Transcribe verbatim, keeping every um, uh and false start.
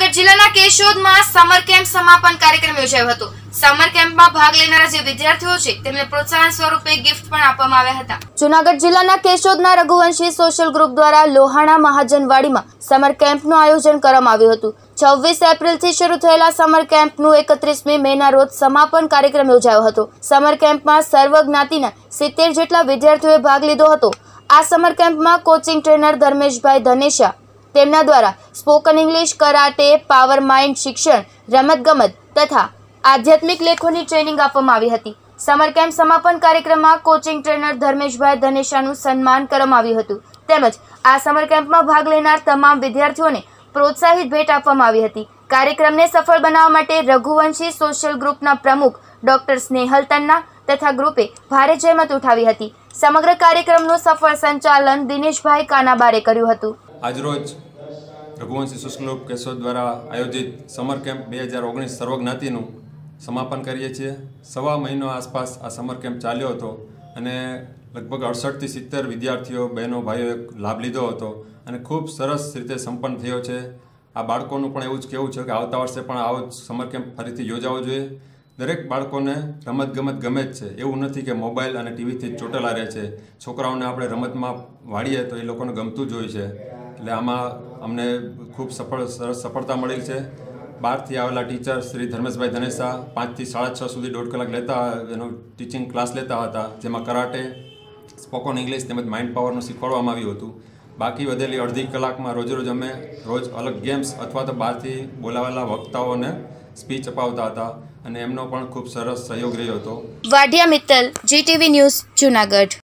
જૂનાગઢ જિલ્લાના કેશોદમાં summer camp સમાપન કાર્યક્રમ યોજાયો હતો। સમર કેમ્પમાં ભાગ લેનારા જે વિદ્યાર્થીઓ છે તેમને પ્રોત્સાહન સ્વરૂપે ગિફ્ટ પણ આપવામાં આવ્યા હતા। જૂનાગઢ જિલ્લાના કેશોદના રઘુવંશી સોશિયલ ગ્રુપ દ્વારા લોહાણા મહાજનવાડીમાં સમર કેમ્પનું આયોજન કરવામાં આવ્યું હતું। છવ્વીસ એપ્રિલથી શરૂ થયેલા સમર કેમ્પનું એકત્રીસમી મેના રોજ સમાપન કાર્યક્રમ યોજાયો હતો। સમર કેમ્પમાં સર્વ જ્ઞાતિના સિત્તેર જેટલા વિદ્યાર્થીઓએ ભાગ લીધો હતો। આ સમર કેમ્પમાં કોચિંગ ટ્રેનર ધર્મેશભાઈ ધનેશા તેમના દ્વારા spoken English, karate, power mind શિક્ષણ, રમતગમત તથા આધ્યાત્મિક લેખોની ટ્રેનિંગ આપવામાં આવી હતી। સમર કેમ્પ સમાપન કાર્યક્રમમાં કોચિંગ ટ્રેનર ધર્મેશભાઈ ધનેશાનું સન્માન કરવામાં આવ્યું હતું તેમજ આ સમર કેમ્પમાં ભાગ લેનાર તમામ વિદ્યાર્થીઓને પ્રોત્સાહિત ભેટ આપવામાં આવી હતી। કાર્યક્રમને સફળ બનાવવા માટે રઘુવંશી સોશિયલ ગ્રુપના પ્રમુખ ડોક્ટર સ્નેહલ તન્ના તથા ગ્રુપે ભારે જહેમત ઉઠાવી હતી। સમગ્ર કાર્યક્રમનું સફળ સંચાલન દિનેશભાઈ કાનાબારે કર્યું હતું। આજરોજ રઘુવંશી સોશિયલ ગ્રુપ કેશોદ દ્વારા આયોજિત સમર કેમ્પ બે હજાર ઓગણીસ સર્વજ્ઞાતિનું સમાપન કરીએ છીએ। સવા મહિનો આસપાસ આ સમર કેમ્પ ચાલ્યો હતો અને લગભગ અડસઠથી સિત્તેર વિદ્યાર્થીઓ બહેનો ભાઈઓએ લાભ લીધો હતો અને ખૂબ સરસ રીતે સંપન્ન થયો છે। આ બાળકોનું પણ એવું જ કહેવું છે કે આવતા વર્ષે પણ આવો સમર કેમ્પ ફરીથી યોજાવો જોઈએ। દરેક બાળકોને રમતગમત ગમે જ છે, એવું નથી કે મોબાઈલ અને ટીવીથી જ ચોટેલા રહે છે। છોકરાઓને આપણે રમતમાં વાળીએ તો એ લોકોને ગમતું જ હોય છે, એટલે આમાં અમને ખૂબ સફળ સરસ સફળતા મળી છે। બહારથી આવેલા ટીચર શ્રી ધર્મેશભાઈ ધનેશા પાંચથી સાડા છ સુધી દોઢ કલાક લેતા એનો ટીચિંગ ક્લાસ લેતા હતા, જેમાં કરાટે, સ્પોકન ઇંગ્લિશ તેમજ માઇન્ડ પાવરનું શીખવાડવામાં આવ્યું હતું। બાકી વધેલી અડધી કલાકમાં રોજ રોજ અમે રોજ અલગ ગેમ્સ અથવા તો બહારથી બોલાવેલા વક્તાઓને સ્પીચ અપાવતા હતા અને એમનો પણ ખૂબ સરસ સહયોગ રહ્યો હતો। Vadhiya Mittal, GTV news, Junagadh.